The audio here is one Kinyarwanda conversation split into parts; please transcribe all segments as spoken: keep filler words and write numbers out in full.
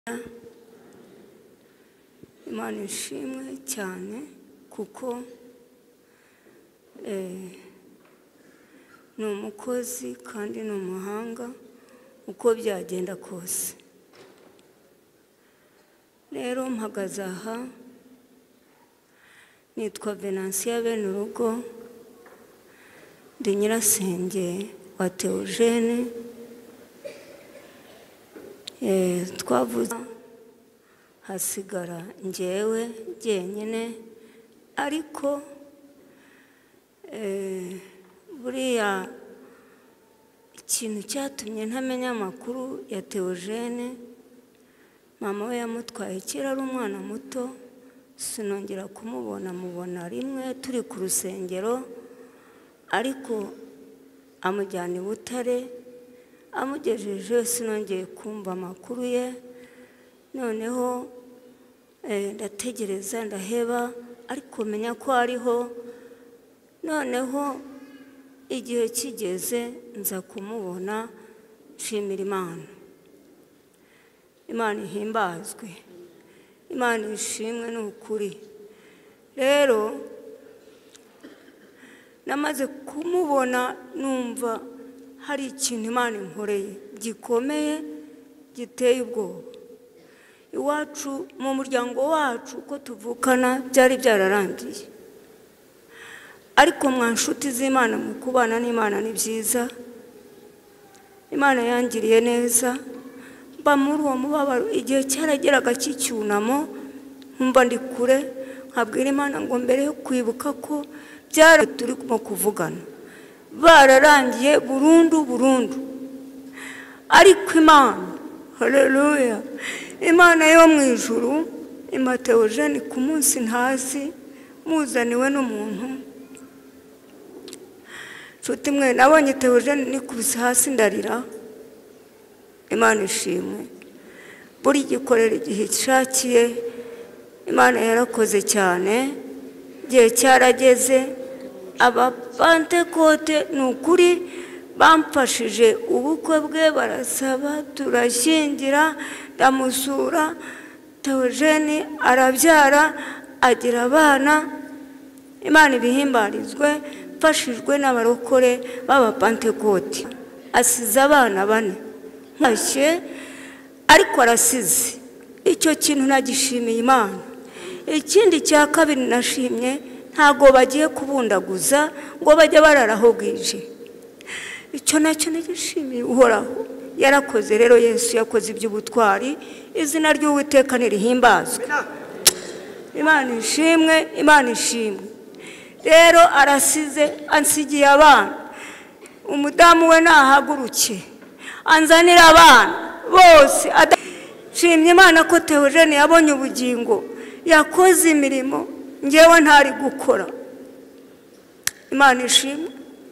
Imana ishimwe cyane kuko eh ni umukozi kandi ni umuhanga uko byagenda kose. Rero mpagaze aha nitwa Venantia Benurugo, ndi nyirasenge wa Theogene. eh twavuze hasigara njyewe jyenyine, ariko eh buriya ikintu cyatumye ntamenya amakuru ya Theogene, mama we yamutwaye kera ari umwana muto, sinongera kumubona mubona rimwe turi ku rusengero, ariko amujyana i Butare, amugejeje sinongeye kumva amakuru ye. Noneho eh ndategereza ndaheba, ariko menya ko ariho. Noneho igihe kigeze nza kumubona, nshimira Imana. Imana ihimbazwe, Imana ishimwe n'ukuri. Rero namaze kumubona numva hari ikintu Imana inkoreye gikomeye giteye ubwoba. Iwacu mu muryango wacu uko tuvukana byari byararangiye, ariko mwa nshuti z'Imana mu kubana n'Imana ni byiza. Imana yangiriye neza, mba muri uwo mubabaro igihe cyarageraga cy'icyunamo, nkumva ndi kure, nkabwira Imana ngo mbere yo kwibuka ko byari turi mu kuvugana bararangiye burundu burundu. Ariko Imana, haleluya, Imana yo mu ijuru impa Theogene ku munsi ntazi, muzaniwe n'umuntu. Nshuti mwe nabonye Theogene nikubise hasi ndarira. Imana ishimwe, buri gikorera igihe cishakiye. Imana yarakoze cyane, gihe cyarageze. Aba Pentecote nukuri bamfashije ubukwe bwe, barasaba turashyingira, ndamusura. Theogene arabyara, agira abana. Imana ibihimbarizwe, mfashijwe n'abarokore b'aba Pentecote. Asize abana bane nkashye, ariko arasize. Icyo kintu nagishimiye Imana. Ikindi cya kabiri nashimye, ntago bagiye kubundaguza ngo bajye bararaho bwije. Icyo nacyo nagishimiye Uhoraho. Yarakoze rero, Yesu yakoze iby'ubutwari, izina ry'Uwiteka nirihimbazwe. Imana ishimwe, Imana ishimwe. Rero arasize, ansigiye abana. Umudamu we nahaguruke anzanira abana bose. Nshimye Imana ko Theogene yabonye ubugingo, yakoze imirimo njyewe ntari gukora. Imana ishimwe.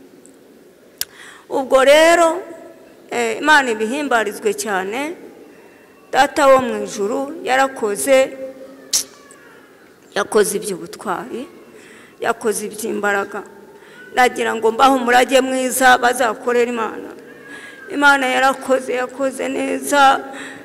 Ubwo rero eh Imana ibihimbarizwe cyane. Data wo mu ijuru yarakoze, yakoze iby'ubutwari, yakoze iby'imbaraga. Nagira ngo mbaho umurage mwiza bazakorera Imana. Imana yarakoze, yakoze neza.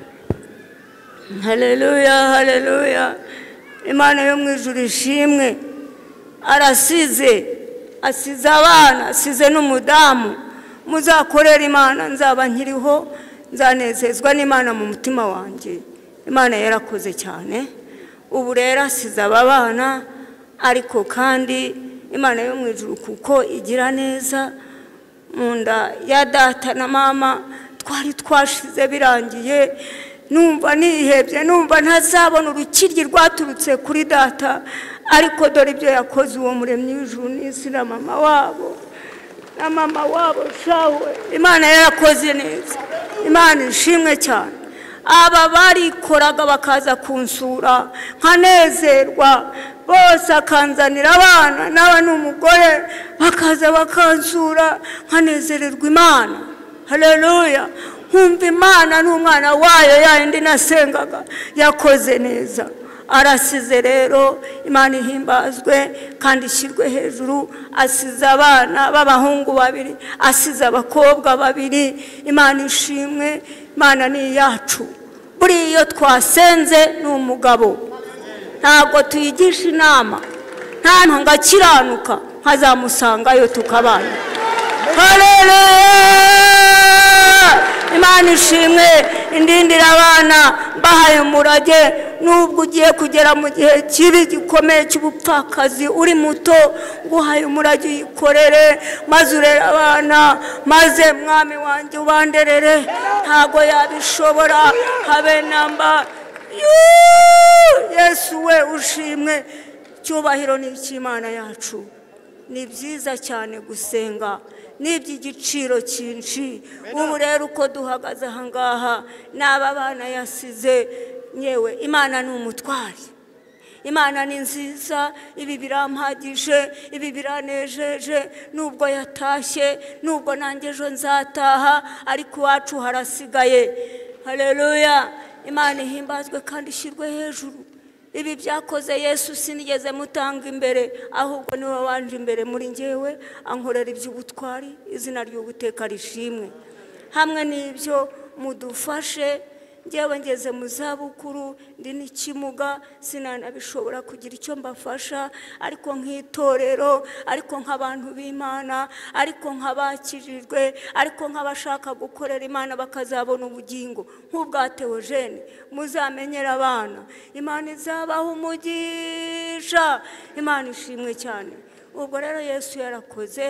Haleluya, haleluya. Imana yo mu ijuru ishimwe. Arasize, asize abana, asize n'umudamu. Muzakorera Imana, nzaba nkiriho, nzanezezwa n'Imana mu mutima wanjye. Imana yarakoze cyane. Ubu rero asize abana, ariko kandi Imana yo mu ijuru kuko igira neza. Munda ya data na mama twari twashize birangiye, numva nihebye, numva ntazabona urukiryi rwaturutse kuri data, ariko dore ibyo yakoze uwo muremyi w'ijuru n'isi na mama wabo na mama wabo shawe. Imana yarakoze neza, Imana ishimwe cyane. Aba barikoraga bakaza kunsura nkanezerwa, bose akanzanira abana nawe n'umugore, bakaza bakansura nkanezererwa Imana. Haleluya. Nkumva Imana n'umwana wayo yandi nasengaga yakoze neza. Arasize rero, Imana ihimbazwe kandi ishyirwe hejuru. Asize abana b'abahungu babiri, asize abakobwa babiri. Imana ishimwe, Imana ni yacu. buri iyo twasenze ni umugabo ntabwo tuyigisha inama nta ntunga akiranuka nkazamusangayo tukabana haleluya Imana ishimwe indindira abana bahaye umurage nubwo ugiye kugera mu gihe kibi gikomeye cy'ubupfakazi uri muto guhaye umurage uyikorere maze urere abana maze mwami wanjye ubanderere ntago yabishobora habe namba Yesu we ushimwe cyubahiro ni icy'Imana yacu ni byiza cyane gusenga n'iby'igiciro cyinshi ubu rero uko duhagaze aha ngaha n'aba bana yasize nyewe Imana ni umutwari Imana ni nziza ibi birampagije ibi biranejeje nubwo yatashye nubwo nanjye ejo nzataha ariko iwacu harasigaye haleluya Imana ihimbazwe kandi ishyirwe hejuru ibi byakoze Yesu sinigeze mutanga imbere ahubwo niwe wanje imbere muri njyewe ankorera iby'ubutwari izina ry'Uwiteka rishimwe hamwe n'ibyo mudufashe njyewe ngeze mu zabukuru ndi n'ikimuga sinanabishobora kugira icyo mbafasha ariko nk'itorero ariko nk'abantu b'Imana ariko nk'abakijijwe ariko nk'abashaka gukorera Imana bakazabona ubugingo nk'ubwa Theogene muzamenyera abana Imana izabaho umugisha Imana ishimwe cyane ubwo rero Yesu yarakoze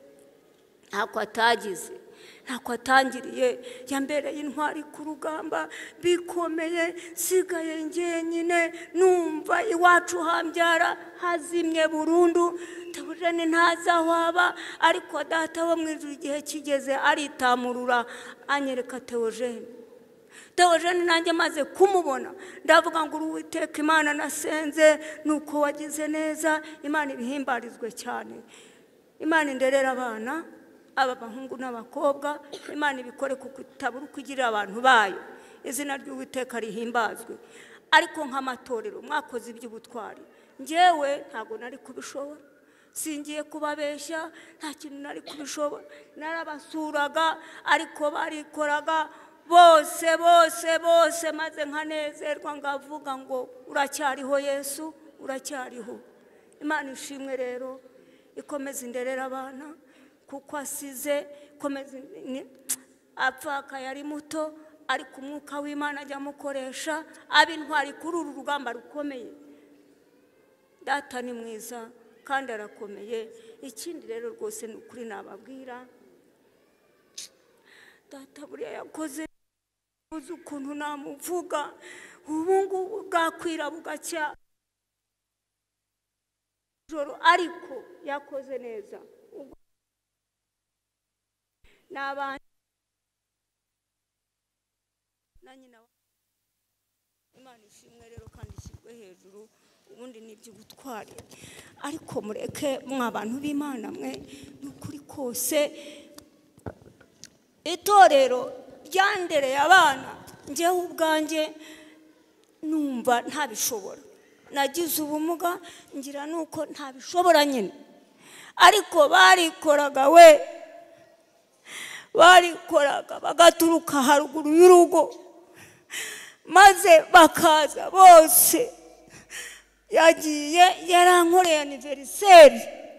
ntako atagize ntako atangiriye yambereye intwari ku rugamba bikomeye sigaye njyenyine numva iwacu hambyara hazimye burundu Theogene ntazahwaba ariko data wo mu ijuru igihe kigeze aritamurura anyereka Theogene Theogene nanjye maze kumubona ndavuga ngo Uwiteka Imana nasenze nuko wagize neza Imana ibihimbarizwe cyane Imana inderera abana aba bahungu n'abakobwa Imana ibikore kuko itabura kugira abantu bayo izina ry'Uwiteka rihimbazwe ariko nk'amatorero mwakoze iby'ubutwari njyewe ntago nari kubishobora singiye kubabeshya nta kintu nari kubishobora narabasuraga ariko barikoraga bose bose bose maze nkanezerwa ngavuga ngo uracyariho Yesu uracyariho Imana ishimwe rero ikomeza inderera abana kuko asize komeza apfaka yari muto ariko umwuka w'Imana ajya mukoresha abintwari kuri uru rugamba rukomeye data ni mwiza kandi arakomeye ikindi rero rwose ni ukuri nababwira data buriya yakoze uzi ukuntu namuvuga ubu ngubu bwakwira bugacya joro ariko yakoze neza n'abandi na nyina Imana ishimwe rero kandi ishyirwe hejuru ubundi n'iby'ubutwari ariko mureke mwabantu b'Imana mwe n'ukuri kose itorero ryandereye abana njyewe ubwanjye numva ntabishobora nagize ubumuga ngira nuko ntabishobora nyine ariko barikoraga we barikoraga bagaturuka haruguru y'urugo maze bakaza bose yagiye yarankoreye anniversaire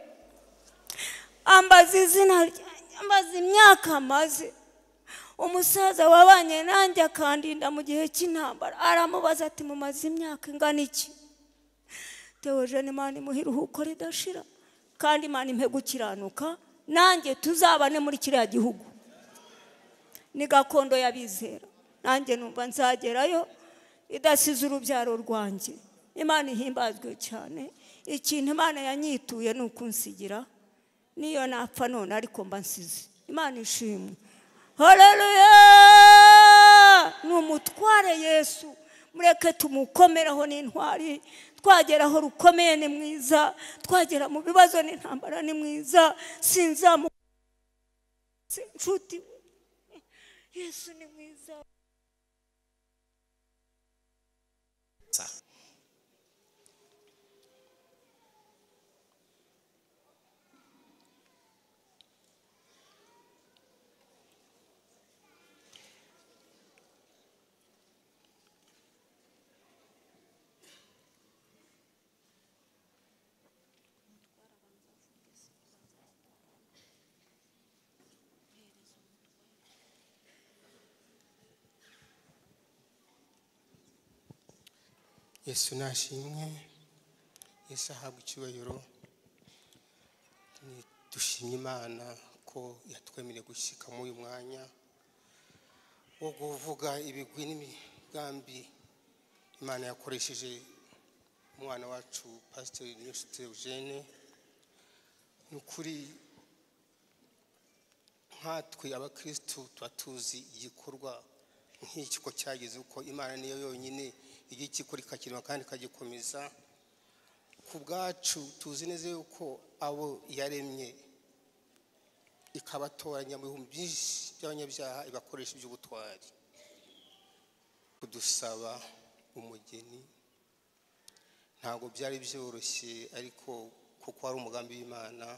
ambaza izina ambaza imyaka maze umusaza wabanye nanjye akandinda mu gihe cy'intambara aramubaza ati mumaze imyaka ingana iki Theogene Imana imuhiruhuko ridashira kandi Imana impe gukiranuka nanjye tuzabane muri kiriya gihugu ni gakondo yabizera nanjye numva nzagerayo idasize urubyaro rwanjye Imana ihimbazwe cyane ikintu Imana yanyituye nukunsigira niyo napfa none ariko mba nsize Imana ishimwe haleluya numutware Yesu mureke tumukomeraho n'intwari twageraho rukomeye ni mwiza twagera mu bibazo n'intambara ni mwiza sinzamu nshuti Yesu ni mwiza Yesu nashimwe, Yesu ahabwa icyubahiro. Dushimye Imana ko yatwemereye gushika mu uyu mwanya wo kuvuga ibigwi n'imigambi Imana yakoresheje umwana wacu Pastor Niyonshuti Eugene. Nukuri nkatwe abakristo twatuzi igikorwa nk'iki ko cyageze uko Imana niyo yonyine igikikora ikakirwa kandi kagikomeza. Ku bwacu tuzi neza yuko abo yaremye ikabatoranya mu bihumbi byinshi by'abanyabyaha ibakoresha iby'ubutwari kudusaba umugeni. Ntabwo byari byoroshye, ariko kuko ari umugambi w'Imana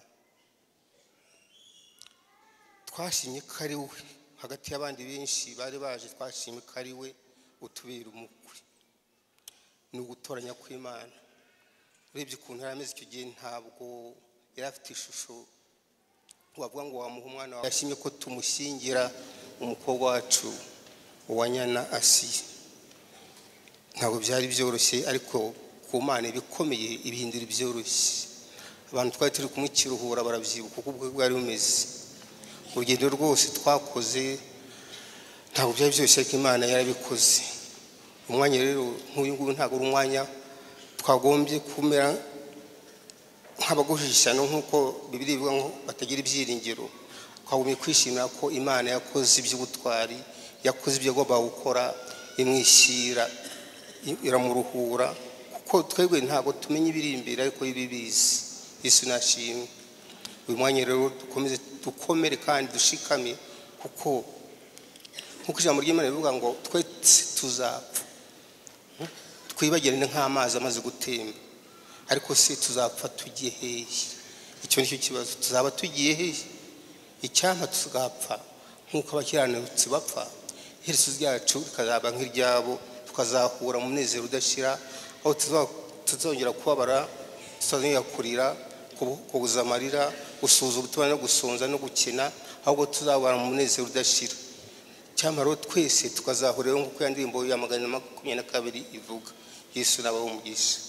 twashimye ko ari we hagati y'abandi benshi bari baje. Twashimye ko ari we utubera umukwe. Ni ugutoranya kw'Imana. Urebye ukuntu yari ameze icyo gihe, ntabwo yari afite ishusho wavuga ngo wamuha umwana wawe. Yashimye ko tumushyingira umukobwa wacu Uwanyana Asiya. Ntabwo byari byoroshye, ariko ku Mana ibikomeye ibihindura byoroshye. Abantu twari turi kumukiruhura barabyibuka kuko ubwo bwari bumeze. Urugendo rwose twakoze ntabwo byari byoroshye, ariko Imana yarabikoze. Umwanya rero nk'uyu nguyu ntabwo ari umwanya twagombye kumera nk'abaguhishana nk'uko Bibiliya ivuga ngo batagira ibyiringiro. Twagombye kwishimira ko Imana yakoze iby'ubutwari, yakoze ibyo agomba gukora, imwishyira, iramuruhura, kuko twebwe ntabwo tumenya ibiri imbere ariko ibibizi. Yesu nashimwe. Uyu mwanya rero dukomeze dukomere kandi dushikame, kuko nk'uko ijambo ry'Imana rivuga ngo twese tuzapfa. Twibagirane nk'amazi amaze gutemba, ariko se tuzapfa tugiye hehe? Icyo nicyo kibazo. Tuzaba tugiye hehe? Icyampa tuzapfa nk'uko abakiranutsi bapfa, iherezo ryacu rikazaba nk'iryabo, tukazahura mu munezero udashira, aho tuzongera kubabara, tuzongera kurira, kubuza amarira, gusuza ubutumwa no gusonza no gukina, ahubwo tuzabara mu munezero udashira. Cyampa rero twese tukazahurira nk'uko ya ndirimbo ya magana makumyabiri na kabiri ivuga. Yesu nabaho umugisha.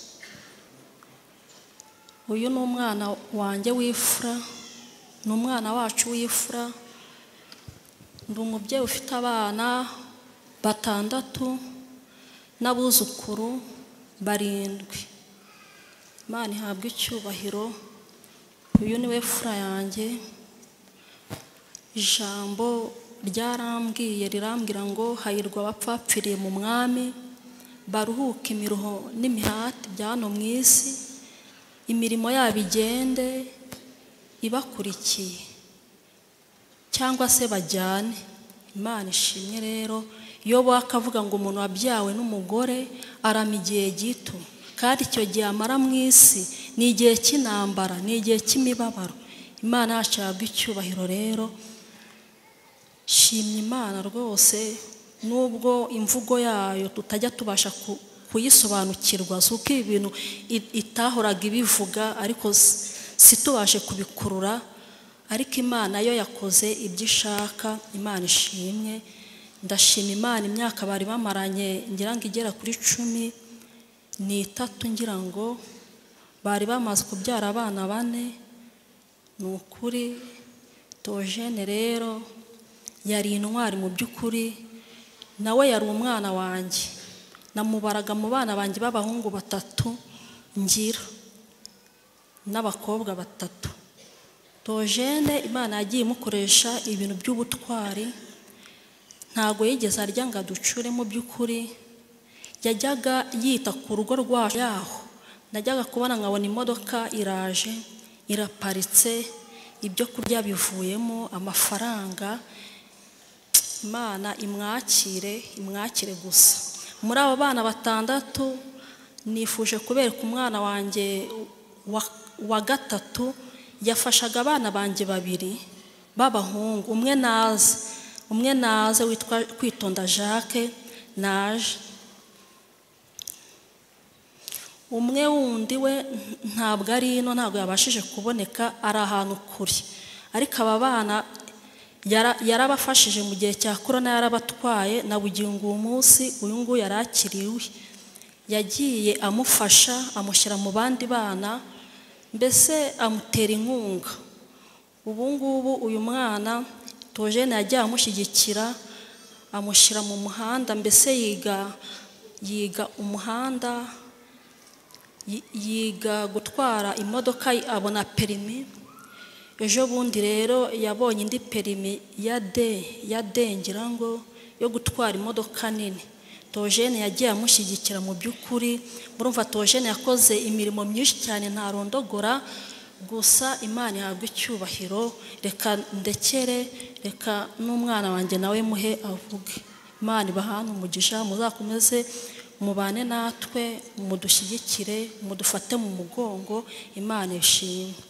Uyu ni umwana wanjye w'ifura, ni umwana wacu w'ifura. Ndi umubyeyi ufite abana batandatu n'abuzukuru barindwi. Imana ihabwa icyubahiro. Uyu ni we fura yanjye. Ijambo ryarambwiye rirambwira ngo hahirwa abapfapfiriye mu mwami, baruhuke imiruho n'imihati bya hano mu isi, imirimo yabo igende ibakurikiye, cyangwa se bajyane. Imana ishimye rero. Yobu akavuga ngo umuntu wabyawe n'umugore arama igihe gito, kandi icyo gihe amara mu isi ni igihe cy'intambara, ni igihe cy'imibabaro. Imana yacu ihabwa icyubahiro rero. Shimye Imana rwose, nubwo imvugo yayo tutajya tubasha kuyisobanukirwa, suko ibintu itahoraga ibivuga, ariko situbashe kubikurura. Ariko Imana yo yakoze ibyo ishaka. Imana ishimwe. Ndashima Imana imyaka bari bamaranye ngira ngo igera kuri cumi n'itatu, ngira ngo bari bamaze kubyara abana bane. Ni ukuri Tojene rero yari intwari mu by'ukuri. Nawe yari umwana wanjye, namubaraga mu bana banjye b'abahungu batatu ngira n'abakobwa batatu. Tojene Imana yagiye imukoresha ibintu by'ubutwari. Ntago yigeze arya ngo aducure mu by'ukuri. Yajyaga yita ku rugo rwacu yaho. Najyaga kubona nkabona imodoka iraje iraparitse, ibyo kurya bivuyemo, amafaranga. Imana imwakire, imwakire gusa. Muri abo bana batandatu nifuje kubereka umwana wanjye wa, wa gatatu yafashaga abana banjye babiri b'abahungu. Umwe naze umwe naze witwa Kwitonda Jacques naje. Umwe wundi we ntabwo ari ino, ntabwo yabashije kuboneka, ari ahantu kure. Ariko aba bana yarabafashije mu gihe cya korona, yarabatwaye na bugingo uwo munsi uyu nguyu yarakiriwe. yagiye amufasha amushyira mu bandi bana, mbese amutera inkunga. Ubu ngubu uyu mwana Theogene yagiye amushyigikira, amushyira mu muhanda, mbese yiga yiga umuhanda, yiga gutwara imodoka, abona perimi. Ejo bundi rero yabonye indi perimi ya D ya D ngira ngo yo gutwara imodoka nini. Theogene yagiye amushyigikira mu by'ukuri. Murumva Theogene yakoze imirimo myinshi cyane ntarondogora, gusa Imana ihabwa icyubahiro. Reka ndekere, reka n'umwana wanjye nawe muhe avuge. Imana ibahane umugisha, muzakomeze mubane natwe, mudushyigikire, mudufate mu mugongo. Imana ishimwe.